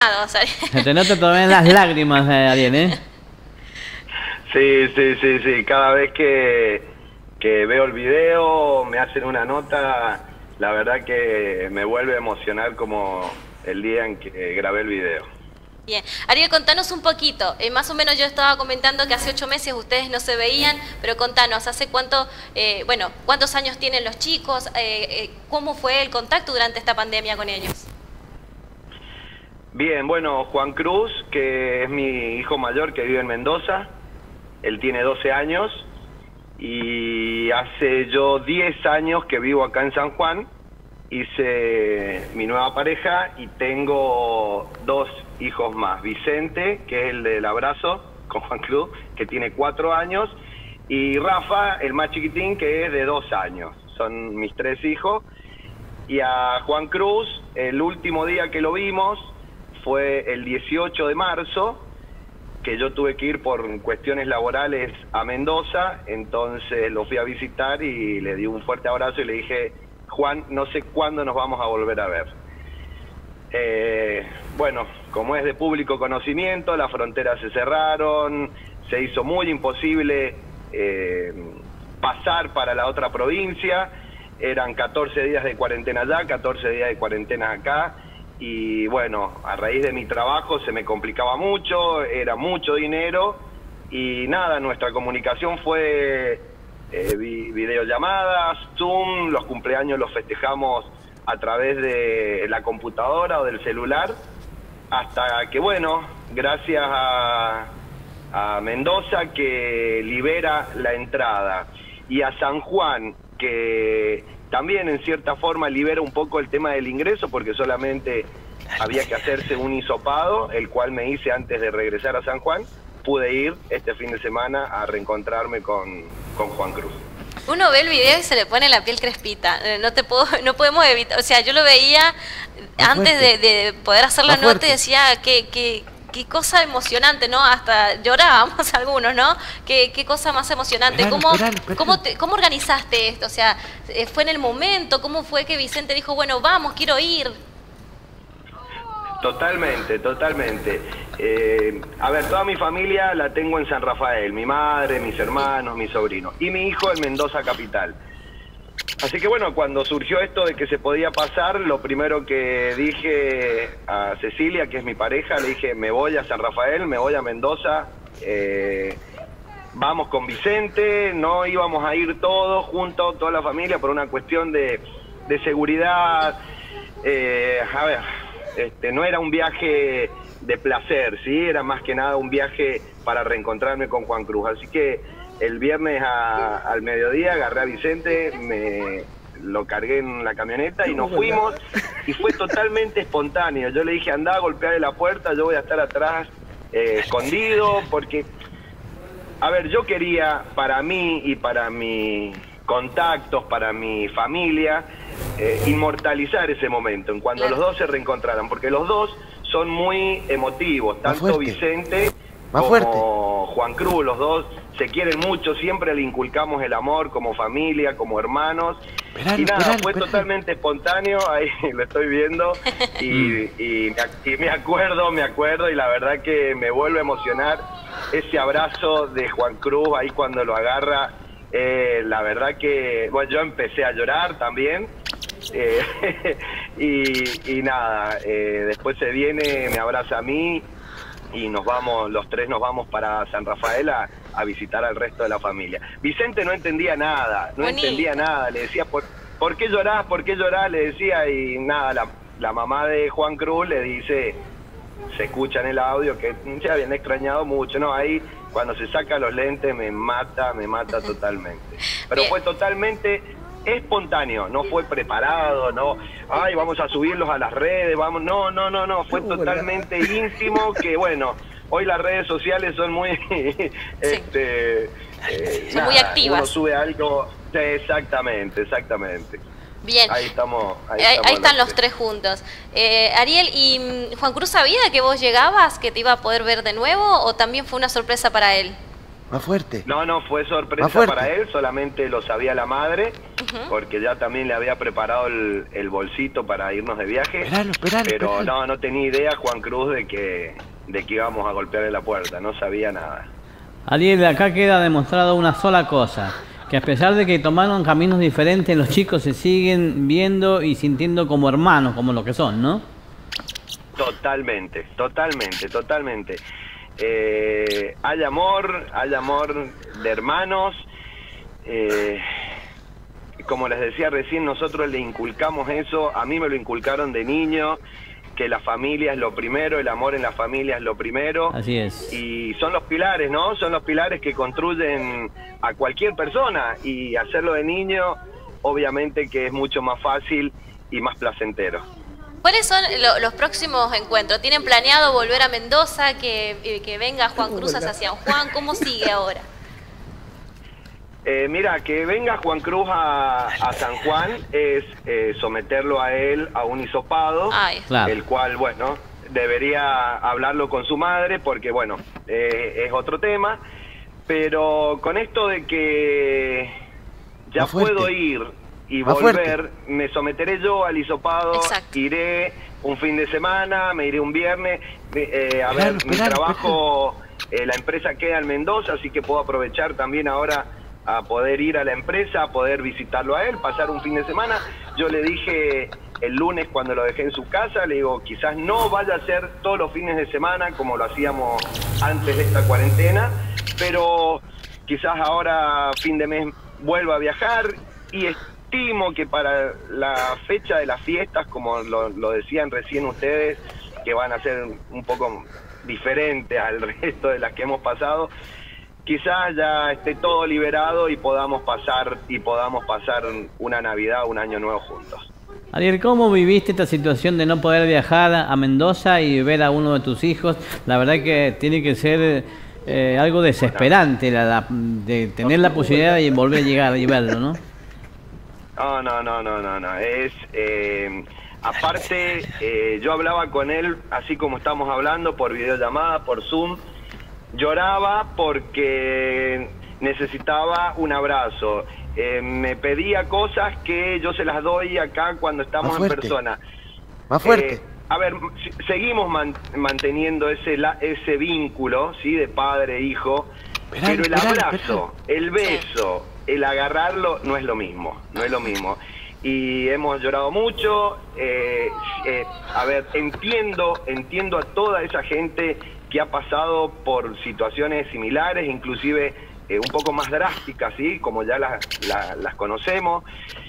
Se te nota todavía en las lágrimas, Ariel, ¿eh? Sí. Cada vez que veo el video, me hacen una nota, la verdad que me vuelve a emocionar como el día en que grabé el video. Bien, Ariel, contanos un poquito, más o menos yo estaba comentando que hace 8 meses ustedes no se veían, pero contanos, ¿hace cuánto, cuántos años tienen los chicos? ¿Cómo fue el contacto durante esta pandemia con ellos? Bien, bueno, Juan Cruz, que es mi hijo mayor que vive en Mendoza, él tiene 12 años y hace yo 10 años que vivo acá en San Juan. Hice mi nueva pareja y tengo 2 hijos más. Vicente, que es el del abrazo con Juan Cruz, que tiene 4 años, y Rafa, el más chiquitín, que es de 2 años. Son mis 3 hijos. Y a Juan Cruz, el último día que lo vimos fue el 18 de marzo, que yo tuve que ir por cuestiones laborales a Mendoza, entonces lo fui a visitar y le di un fuerte abrazo y le dije: Juan, no sé cuándo nos vamos a volver a ver. Bueno, como es de público conocimiento, las fronteras se cerraron, se hizo muy imposible pasar para la otra provincia, eran 14 días de cuarentena allá, 14 días de cuarentena acá, y bueno, a raíz de mi trabajo se me complicaba mucho, era mucho dinero, y nada, nuestra comunicación fue videollamadas, Zoom, los cumpleaños los festejamos a través de la computadora o del celular, hasta que bueno, gracias a Mendoza, que libera la entrada, y a San Juan, que también en cierta forma libera un poco el tema del ingreso, porque solamente había que hacerse un hisopado, el cual me hice antes de regresar a San Juan. Pude ir este fin de semana a reencontrarme con Juan Cruz. Uno ve el video y se le pone la piel crespita, no podemos evitar, o sea, yo lo veía antes de poder hacer la nota y decía qué cosa emocionante, ¿no? Hasta llorábamos algunos, ¿no? Qué cosa más emocionante. ¿Cómo organizaste esto? O sea, ¿fue en el momento? ¿Cómo fue que Vicente dijo, bueno, vamos, quiero ir? Totalmente. A ver, toda mi familia la tengo en San Rafael, mi madre, mis hermanos, mis sobrinos, y mi hijo en Mendoza capital. Así que bueno, cuando surgió esto de que se podía pasar, lo primero que dije a Cecilia, que es mi pareja, le dije: me voy a San Rafael, me voy a Mendoza, vamos con Vicente. No íbamos a ir todos juntos, toda la familia, por una cuestión de seguridad. A ver, no era un viaje de placer, ¿sí? Era más que nada un viaje para reencontrarme con Juan Cruz. Así que el viernes al mediodía agarré a Vicente, lo cargué en la camioneta y nos fuimos, y fue totalmente espontáneo. Yo le dije: andá a golpearle la puerta, yo voy a estar atrás escondido, porque, a ver, yo quería para mí y para mis contactos, para mi familia, inmortalizar ese momento, en cuando los dos se reencontraran, porque los dos son muy emotivos, tanto Vicente como Juan Cruz, los dos se quieren mucho, siempre le inculcamos el amor como familia, como hermanos. Fue totalmente espontáneo, ahí lo estoy viendo, y me acuerdo, y la verdad que me vuelve a emocionar ese abrazo de Juan Cruz ahí cuando lo agarra. La verdad que, bueno, yo empecé a llorar también, y nada, después se viene, me abraza a mí, y nos vamos, los 3 nos vamos para San Rafael a visitar al resto de la familia. Vicente no entendía nada, le decía: ¿por qué llorás? ¿Por qué llorás? Le decía, y nada, la mamá de Juan Cruz le dice, se escucha en el audio, que se habían extrañado mucho, ¿no? Ahí, cuando se saca los lentes, me mata totalmente. Pero fue totalmente espontáneo, no fue preparado, no, ay, vamos a subirlos a las redes, vamos, no, fue totalmente íntimo, que bueno, hoy las redes sociales son muy, son muy activas. Uno sube algo, exactamente. Bien, ahí están los 3 juntos. Ariel, ¿y Juan Cruz sabía que vos llegabas, que te iba a poder ver de nuevo, o también fue una sorpresa para él? Más fuerte. No, no, fue sorpresa para él, solamente lo sabía la madre, porque ya también le había preparado el bolsito para irnos de viaje. Pero no tenía idea Juan Cruz de que íbamos a golpearle la puerta, no sabía nada. Ariel, acá queda demostrado una sola cosa, que a pesar de que tomaron caminos diferentes, los chicos se siguen viendo y sintiendo como hermanos, como lo que son, ¿no? Totalmente. Hay amor de hermanos. Como les decía recién, nosotros le inculcamos eso, a mí me lo inculcaron de niño, que la familia es lo primero, el amor en la familia es lo primero. Así es. Y son los pilares, ¿no? Son los pilares que construyen a cualquier persona, y hacerlo de niño, obviamente que es mucho más fácil y más placentero. ¿Cuáles son los próximos encuentros? ¿Tienen planeado volver a Mendoza, que venga Juan Cruz hacia San Juan? ¿Cómo sigue ahora? Mira, que venga Juan Cruz a San Juan es someterlo a él a un hisopado, claro, el cual, bueno, debería hablarlo con su madre porque, bueno, es otro tema, pero con esto de que ya puedo ir y volver, me someteré yo al hisopado. Exacto. Iré un fin de semana, me iré un viernes, mi trabajo, la empresa queda en Mendoza, así que puedo aprovechar también ahora a poder ir a la empresa, a poder visitarlo a él, pasar un fin de semana. Yo le dije el lunes cuando lo dejé en su casa, le digo, quizás no vaya a ser todos los fines de semana como lo hacíamos antes de esta cuarentena, pero quizás ahora fin de mes vuelva a viajar, y estimo que para la fecha de las fiestas, como lo decían recién ustedes, que van a ser un poco diferentes al resto de las que hemos pasado, quizás ya esté todo liberado y podamos pasar una Navidad, un Año Nuevo juntos. Ariel, ¿cómo viviste esta situación de no poder viajar a Mendoza y ver a uno de tus hijos? La verdad que tiene que ser algo desesperante de tener la posibilidad de volver a llegar y verlo, ¿no? No. Es aparte, yo hablaba con él así como estamos hablando, por videollamada, por Zoom. Lloraba porque necesitaba un abrazo. Me pedía cosas que yo se las doy acá cuando estamos en persona. Más fuerte. A ver, seguimos manteniendo ese vínculo, ¿sí? De padre e hijo, pero el abrazo, el beso, el agarrarlo no es lo mismo, Y hemos llorado mucho. A ver, entiendo a toda esa gente que ha pasado por situaciones similares, inclusive un poco más drásticas, ¿sí? Como ya las conocemos.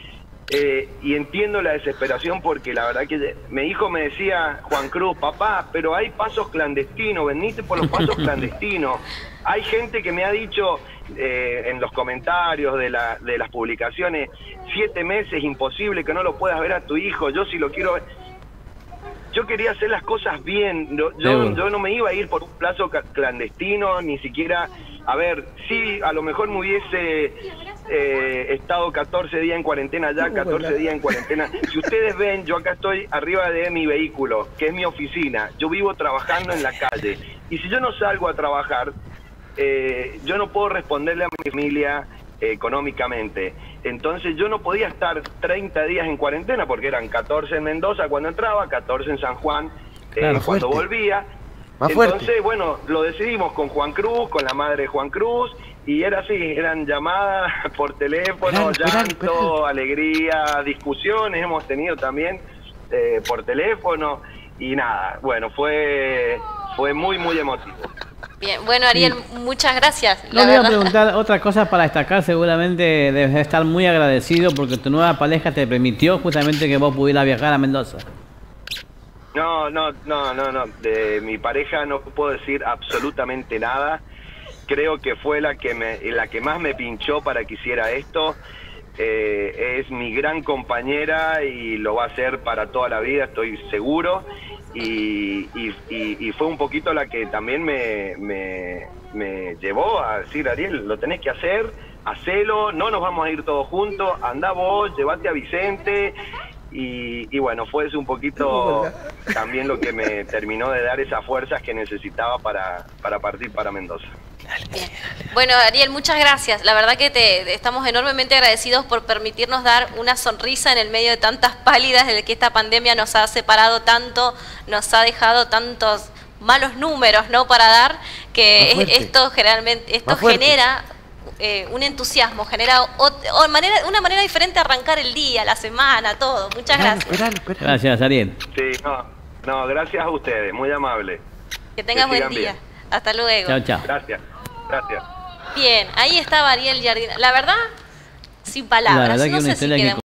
Y entiendo la desesperación porque la verdad que mi hijo me decía, Juan Cruz, papá, pero hay pasos clandestinos, venite por los pasos clandestinos. Hay gente que me ha dicho en los comentarios de las publicaciones, 7 meses, imposible que no lo puedas ver a tu hijo, yo sí lo quiero ver. Yo quería hacer las cosas bien, yo no me iba a ir por un plazo clandestino, ni siquiera, a ver, sí, a lo mejor me hubiese estado 14 días en cuarentena allá, 14 días en cuarentena. Si ustedes ven, yo acá estoy arriba de mi vehículo, que es mi oficina, yo vivo trabajando en la calle, y si yo no salgo a trabajar, yo no puedo responderle a mi familia económicamente. Entonces yo no podía estar 30 días en cuarentena porque eran 14 en Mendoza cuando entraba, 14 en San Juan cuando volvía. Entonces, bueno, lo decidimos con Juan Cruz, con la madre de Juan Cruz, y era así, eran llamadas por teléfono, llanto, alegría, discusiones hemos tenido también por teléfono, y nada, bueno, fue muy emotivo. Bien, bueno, Ariel, muchas gracias. No, voy a preguntar otra cosa para destacar. Seguramente debes estar muy agradecido porque tu nueva pareja te permitió justamente que vos pudieras viajar a Mendoza. No. De mi pareja no puedo decir absolutamente nada. Creo que fue la que más me pinchó para que hiciera esto. Es mi gran compañera y lo va a hacer para toda la vida, estoy seguro. Y fue un poquito la que también me llevó a decir, Ariel, lo tenés que hacer, hacelo, no nos vamos a ir todos juntos, andá vos, llevate a Vicente. y bueno, fue eso un poquito también lo que me terminó de dar esas fuerzas que necesitaba para partir para Mendoza. Bien. Bueno, Ariel, muchas gracias. La verdad que te estamos enormemente agradecidos por permitirnos dar una sonrisa en el medio de tantas pálidas, de que esta pandemia nos ha separado tanto, nos ha dejado tantos malos números, ¿no? Para dar, que esto generalmente genera un entusiasmo, genera una manera diferente de arrancar el día, la semana, todo. Muchas gracias. Gracias, Ariel. Sí, no, gracias a ustedes, muy amable. Que tengas buen día. Bien. Hasta luego. Chao, chao. Gracias. Bien, ahí estaba Ariel Jardín. La verdad, sin palabras. La verdad que no una sé historia si que queda